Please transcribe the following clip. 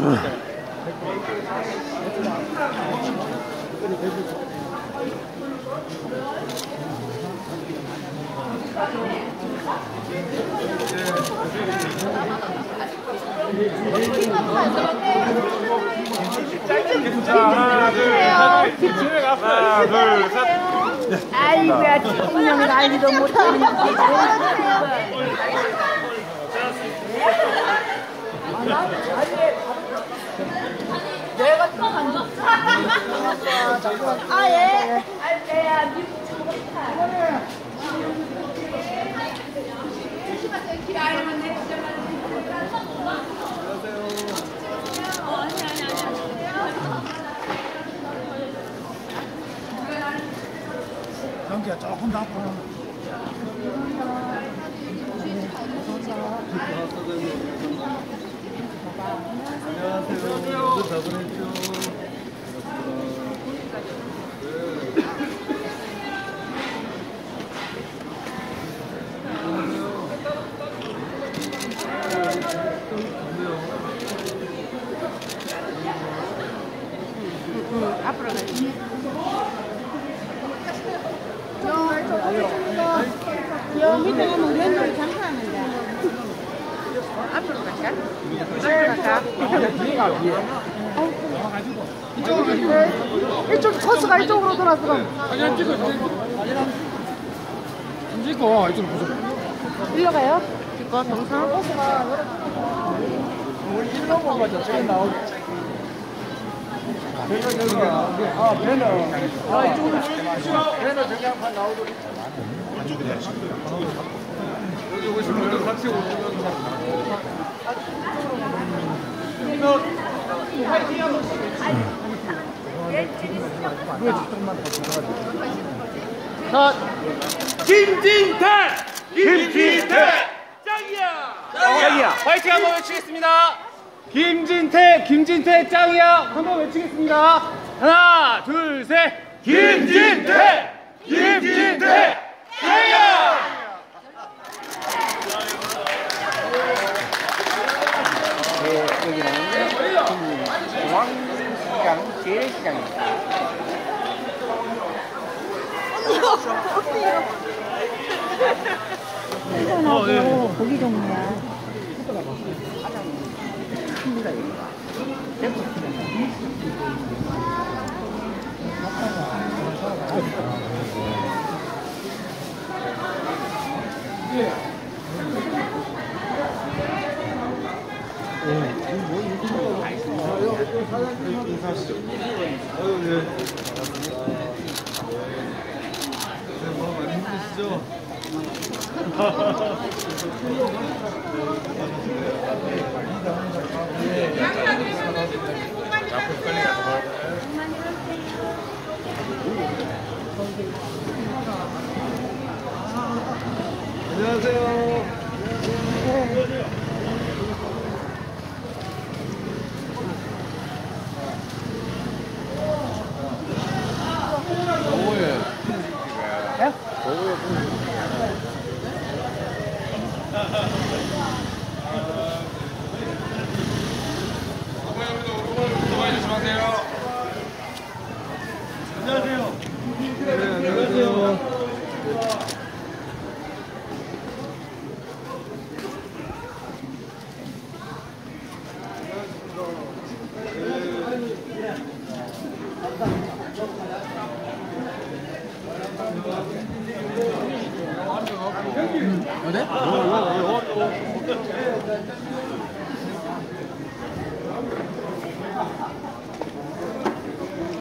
자, 하나, 둘, 셋. 하나, 둘, 셋. 아이고야, 대통령을 알지도 못하는 내가 아, 예. 알때야 경기가 조금 더 아파. 앞으로 가지. 여 밑에 가면 왼쪽에 장사하는데. 앞으로 갈까? 앞으로 갈까? 이쪽 코스가 이쪽으로 돌아서 그럼. 사진 찍어, 찍고 이쪽으로 보자. 일로 가요? 찍고 동상? 우리 일로 보고 저쪽에 나오고. 배너. 이쪽으로 배너 저기 한판 나오고. 여기 오시면 분들 같이 오시면 김진태 짱이야 파이팅 한번 외치겠습니다. 김진태 짱이야 한번 외치겠습니다. 하나 둘 셋 김진태 짱이야. 여기는 중앙시장 재래시장입니다. 시원하고 보기 좋네요. 어디?